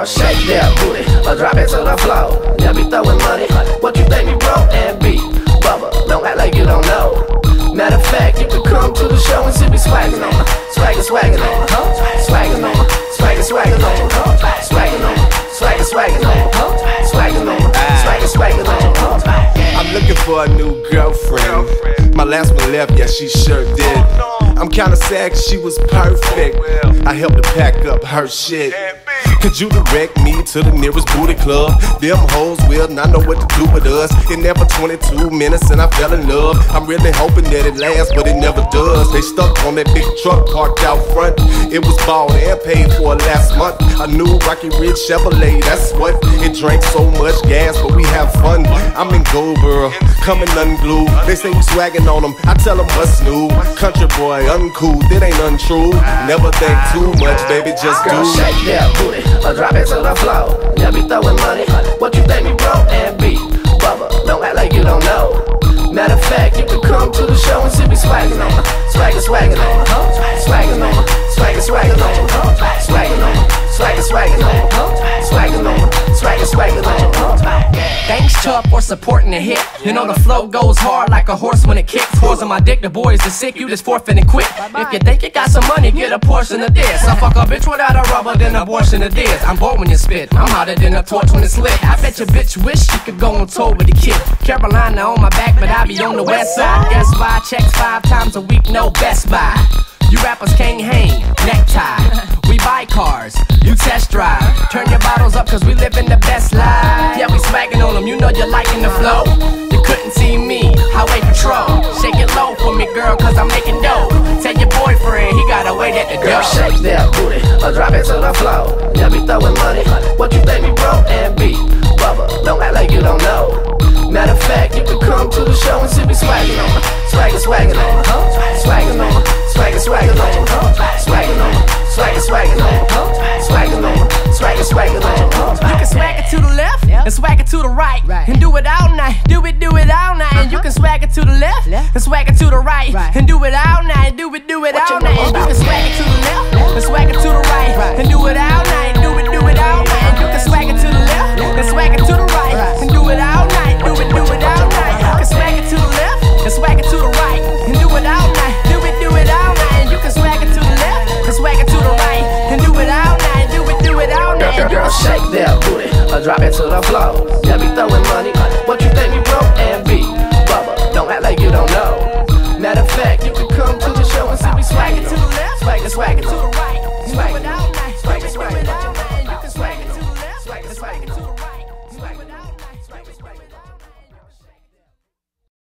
shake that booty or drop it to the floor. Yeah, be throwing money. What you think me broke and beat? Bubba, don't act like you don't know. Matter of fact, you can come to the show and see me swagging on her. Swagging on her. Swagging on her. Swagging on her. Swagging on her. Swagging on her. Swagging on her. Swagging on her. I'm looking for a new girlfriend. My last one left, yeah, she sure did. I'm kinda sad cause she was perfect. I helped her pack up her shit. Could you direct me to the nearest booty club? Them hoes will not know what to do with us. It never 22 minutes and I fell in love. I'm really hoping that it lasts, but it never does. They stuck on that big truck parked out front. It was bought and paid for last month. A new Rocky Ridge Chevrolet, that's what. It drank so much gas, but we have fun. I'm in Goldboro, coming unglued. They say we swagging on them, I tell them what's new. Country boy, uncool, that ain't untrue. Never think too much, baby, just do. Girl, shake that booty or drop it to the floor. Yeah, be throwing money. What you think me broke and beat? Bubba, don't act like you don't know. Matter of fact, you can come to the show and see me swagging on her. Swagging on her. Swagging on her. Swagging on her. Swagging on her. Swagging on her. Swagging on her. Swagging on her. Thanks, Chubb, for supporting the hit. You know the flow goes hard like a horse when it kicks. Whores on my dick, the boys are sick, you just forfeiting quick. If you think you got some money, get a portion of this. I fuck a bitch without a rubber, then abortion of this. I'm bored when you spit, I'm hotter than a torch when it's lit. I bet your bitch wish she could go on tour with the kid. Carolina on my back, but I be on the west side. Guess why? Checks 5 times a week, no Best Buy. You rappers can't hang, necktie. We buy cars, you test drive. Turn your bottles up cause we living the best life. Yeah, we swagging on them, you know you're liking the flow. You couldn't see me, highway patrol. Shake it low for me, girl, cause I'm making dough. Tell your boyfriend, he got to wait at the door. Girl, shake that booty or drop it to the floor. Yeah, be throwing money. What you think me broke and beat? Bubba, don't act like you don't know. Matter of fact, you can come to the show and see me swagging on her. Swagging on her. Swagging on her. Swagging on her. Swagging on her. Swagging on her. Swagging on her. Swagging on her. You can swag it to the left and swag it to the right. And do it all night. Do it all night. And you can swag it to the left and swag it to the right. And do it all night. Do it all night. And you can